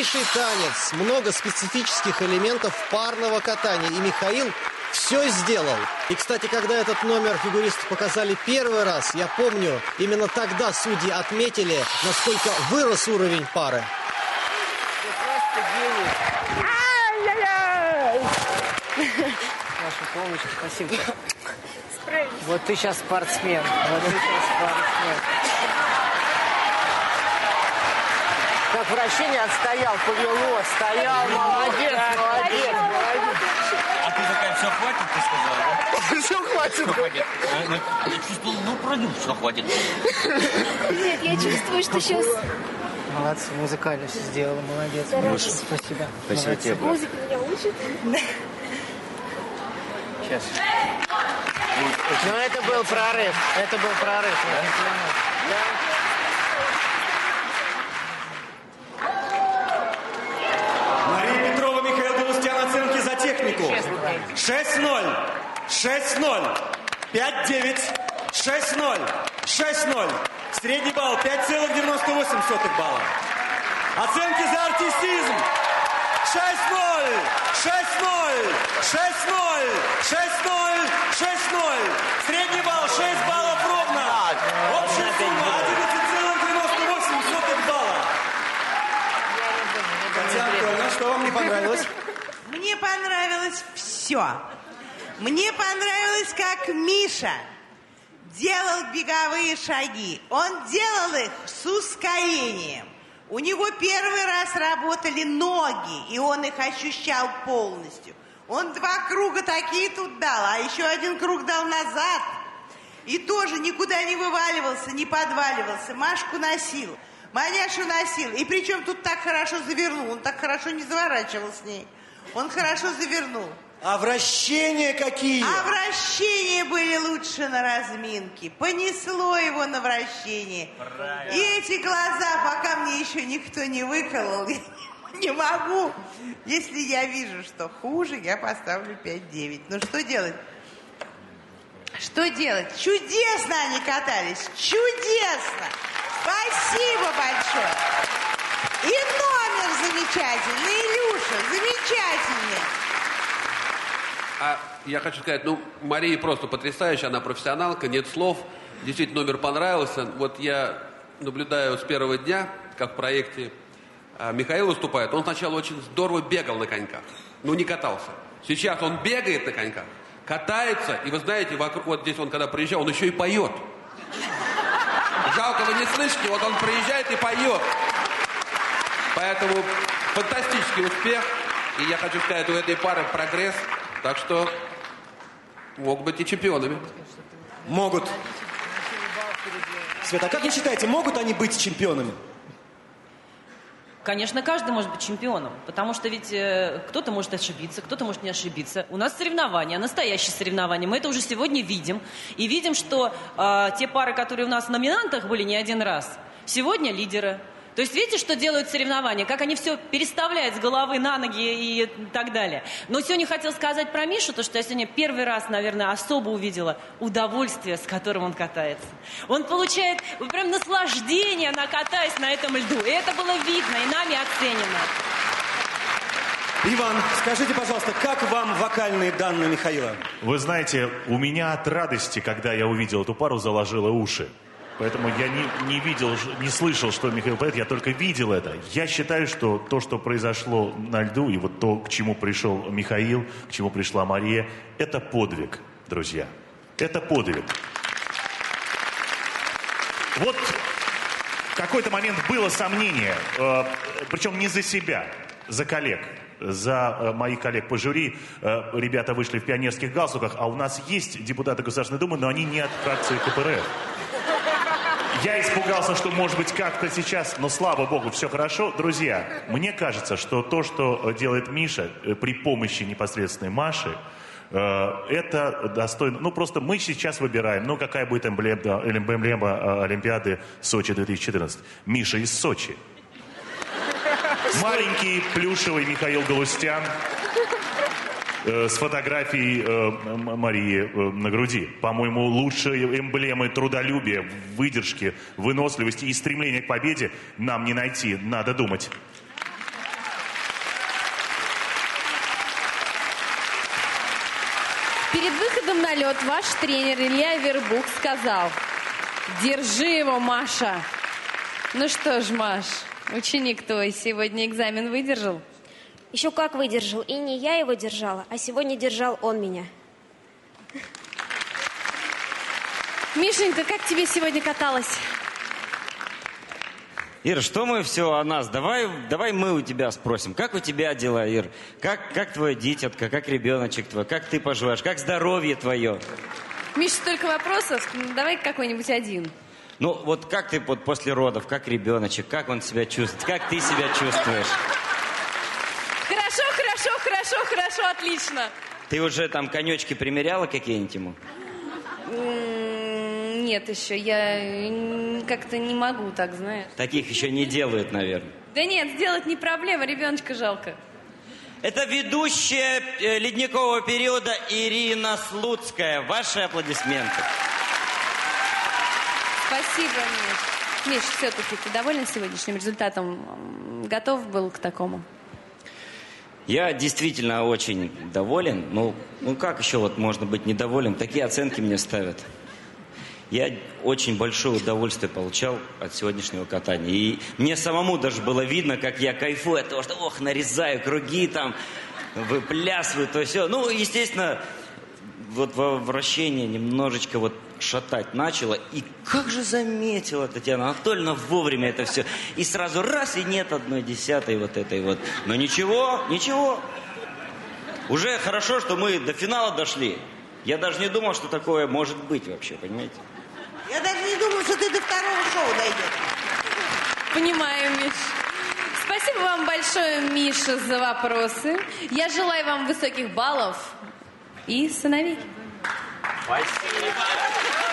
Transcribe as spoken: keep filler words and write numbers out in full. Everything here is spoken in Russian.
сложнейший танец, много специфических элементов парного катания. И Михаил все сделал. И, кстати, когда этот номер фигуристы показали первый раз, я помню, именно тогда судьи отметили, насколько вырос уровень пары. Ваша помощь, спасибо. Вот ты сейчас спортсмен. Вот ты сейчас спортсмен. Как вращение отстоял, повело, стоял, молодец, молодец, молодец. А ты такая, все хватит, ты сказала, да? Все хватит. Все хватит. Я чувствовал, ну, пройду, все хватит. Нет, я чувствую, что сейчас... Молодцы, музыкально все сделала, молодец. Маша, спасибо. Спасибо тебе, брат. Музыка меня учит. Сейчас. Ну, это был прорыв. Это был прорыв. Я не понимаю. Мария Петрова, Михаил Галустян, оценки за технику. шесть ноль, шесть ноль, пять девять, шесть ноль, шесть ноль. Средний балл пять целых девяносто восемь сотых балла. Оценки за артистизм. шесть ноль, шесть ноль, шесть ноль, шесть ноль, шесть ноль. Средний балл шесть баллов ровно. Общая сумма одиннадцать целых девяносто восемь сотых балла. Татьяна, что вам не понравилось? Мне понравилось все. Мне понравилось, как Миша делал беговые шаги. Он делал их с ускорением. У него первый раз работали ноги, и он их ощущал полностью. Он два круга такие тут дал, а еще один круг дал назад. И тоже никуда не вываливался, не подваливался. Машку носил, Маняшу носил. И причем тут так хорошо завернул. Он так хорошо не заворачивал с ней. Он хорошо завернул. А вращения какие? А вращения были лучше на разминке. Понесло его на вращение. Правильно. И эти глаза, пока мне еще никто не выколол, я не могу. Если я вижу, что хуже, я поставлю пять девять. Ну что делать? Что делать? Чудесно они катались. Чудесно. Спасибо большое. И номер замечательный. Илюша, замечательный. А я хочу сказать, ну, Мария просто потрясающая, она профессионалка, нет слов. Действительно, номер понравился. Вот я наблюдаю с первого дня, как в проекте а, Михаил выступает. Он сначала очень здорово бегал на коньках, но не катался. Сейчас он бегает на коньках, катается, и вы знаете, вокруг, вот здесь он, когда приезжал, он еще и поет. Жалко, вы не слышите, вот он приезжает и поет. Поэтому фантастический успех. И я хочу сказать, у этой пары прогресс. Так что могут быть и чемпионами. Могут. Света, а как вы считаете, могут они быть чемпионами? Конечно, каждый может быть чемпионом, потому что ведь э, кто-то может ошибиться, кто-то может не ошибиться. У нас соревнования, настоящие соревнования, мы это уже сегодня видим. И видим, что э, те пары, которые у нас в номинантах были не один раз, сегодня лидеры. То есть видите, что делают соревнования, как они все переставляют с головы на ноги и так далее. Но сегодня хотел сказать про Мишу, то что я сегодня первый раз, наверное, особо увидела удовольствие, с которым он катается. Он получает прям наслаждение, катаясь на этом льду. И это было видно и нами оценено. Иван, скажите, пожалуйста, как вам вокальные данные Михаила? Вы знаете, у меня от радости, когда я увидел эту пару, заложило уши. Поэтому я не, не видел, не слышал, что Михаил поет, я только видел это. Я считаю, что то, что произошло на льду, и вот то, к чему пришел Михаил, к чему пришла Мария, это подвиг, друзья. Это подвиг. Вот в какой-то момент было сомнение, э, причем не за себя, за коллег. За э, моих коллег по жюри. Э, ребята вышли в пионерских галстуках, а у нас есть депутаты Государственной Думы, но они не от фракции ка пэ эр эф. Я испугался, что, может быть, как-то сейчас, но, слава богу, все хорошо. Друзья, мне кажется, что то, что делает Миша при помощи непосредственной Маши, это достойно. Ну, просто мы сейчас выбираем, ну, какая будет эмблема, эмблема Олимпиады Сочи две тысячи четырнадцать. Миша из Сочи. Маленький плюшевый Михаил Галустян с фотографией э, Марии э, на груди. По-моему, лучшие эмблемы трудолюбия, выдержки, выносливости и стремления к победе нам не найти. Надо думать. Перед выходом на лед ваш тренер Илья Вербух сказал: держи его, Маша. Ну что ж, Маш, ученик твой сегодня экзамен выдержал? Еще как выдержал. И не я его держала, а сегодня держал он меня. Мишенька, как тебе сегодня каталось? Ир, что мы все о нас? Давай, давай мы у тебя спросим. Как у тебя дела, Ир? Как, как твое дитятко, как ребеночек твой? Как ты поживаешь? Как здоровье твое? Миша, столько вопросов. Ну, давай какой-нибудь один. Ну, вот как ты вот после родов, как ребеночек, как он себя чувствует? Как ты себя чувствуешь? Хорошо, хорошо, хорошо, хорошо, отлично. Ты уже там конечки примеряла какие-нибудь ему? М, Нет еще, я как-то не могу так, знаешь. Таких еще не делают, наверное. Да нет, сделать не проблема, ребеночка жалко. Это ведущая э, ледникового периода Ирина Слуцкая. Ваши аплодисменты. Спасибо, Миш. Миш, все-таки ты доволен сегодняшним результатом? Готов был к такому? Я действительно очень доволен. Ну, ну как еще вот можно быть недоволен? Такие оценки мне ставят. Я очень большое удовольствие получал от сегодняшнего катания. И мне самому даже было видно, как я кайфую от того, что, ох, нарезаю круги там, выплясываю, то все. Ну, естественно, вот во вращение немножечко вот шатать начало. И как же заметила Татьяна Анатольевна вовремя это все. И сразу раз, и нет одной десятой вот этой вот. Но ничего, ничего. Уже хорошо, что мы до финала дошли. Я даже не думал, что такое может быть вообще, понимаете? Я даже не думала, что ты до второго шоу дойдешь. Понимаю, Миш. Спасибо вам большое, Миша, за вопросы. Я желаю вам высоких баллов и сыновей. Спасибо.